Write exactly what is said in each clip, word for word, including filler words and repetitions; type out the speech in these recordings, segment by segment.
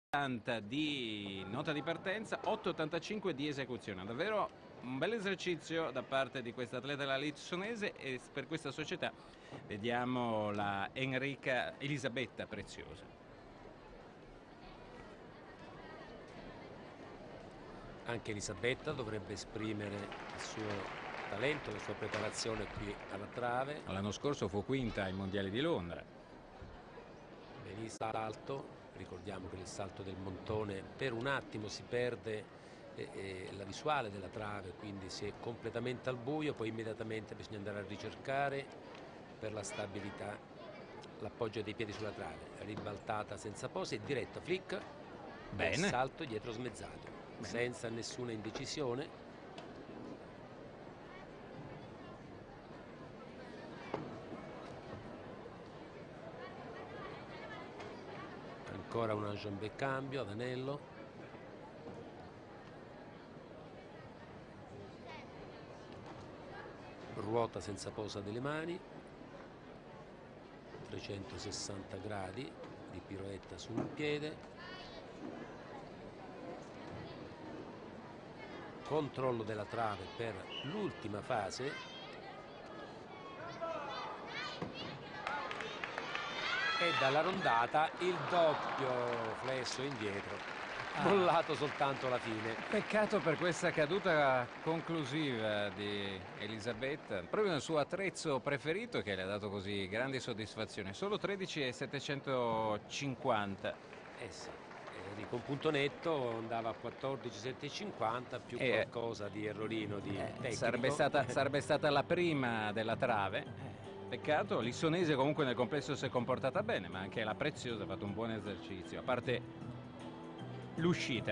ottanta di nota di partenza, otto virgola ottantacinque di esecuzione. Davvero un bel esercizio da parte di questa atleta della Litsonese, e per questa società vediamo la Enrica Elisabetta Preziosa. Anche Elisabetta dovrebbe esprimere il suo talento, la sua preparazione qui alla trave. L'anno scorso fu quinta ai mondiali di Londra. Benissimo salto, ricordiamo che nel salto del montone per un attimo si perde eh, eh, la visuale della trave, quindi si è completamente al buio, poi immediatamente bisogna andare a ricercare per la stabilità l'appoggio dei piedi sulla trave, ribaltata senza pose e diretta flick. Bene. E salto dietro smezzato. Bene. Senza nessuna indecisione. Ancora una jambé cambio ad anello. Ruota senza posa delle mani. trecentosessanta gradi di piroetta su un piede. Controllo della trave per l'ultima fase. E dalla rondata il doppio flesso indietro, ah. Mollato soltanto alla fine. Peccato per questa caduta conclusiva di Elisabetta, proprio nel suo attrezzo preferito, che le ha dato così grandi soddisfazioni. Solo tredici virgola settecentocinquanta. Eh sì, con punto netto andava a quattordici virgola settecentocinquanta più eh, qualcosa di errorino di eh, tecnico. Sarebbe stata, sarebbe stata la prima della trave. Peccato, l'Issonese comunque nel complesso si è comportata bene, ma anche la Preziosa ha fatto un buon esercizio, a parte l'uscita.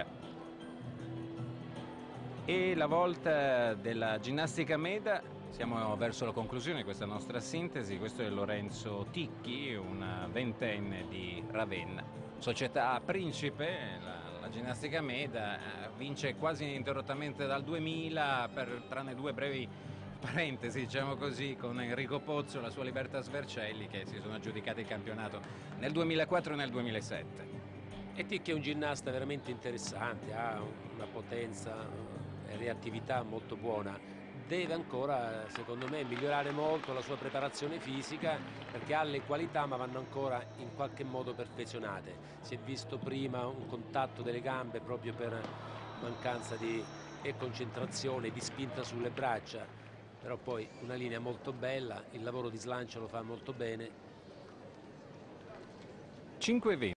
E la volta della ginnastica meda, siamo verso la conclusione di questa nostra sintesi. Questo è Lorenzo Ticchi, un ventenne di Ravenna. Società principe, la, la ginnastica meda, vince quasi ininterrottamente dal duemila, per, tranne due brevi parentesi, diciamo così, con Enrico Pozzo e la sua Libertas Vercelli, che si sono aggiudicati il campionato nel duemilaquattro e nel duemilasette. E Ticchi è un ginnasta veramente interessante, ha una potenza e reattività molto buona. Deve ancora, secondo me, migliorare molto la sua preparazione fisica, perché ha le qualità ma vanno ancora in qualche modo perfezionate. Si è visto prima un contatto delle gambe proprio per mancanza di e concentrazione, di spinta sulle braccia, però poi una linea molto bella, il lavoro di slancio lo fa molto bene. cinque venti.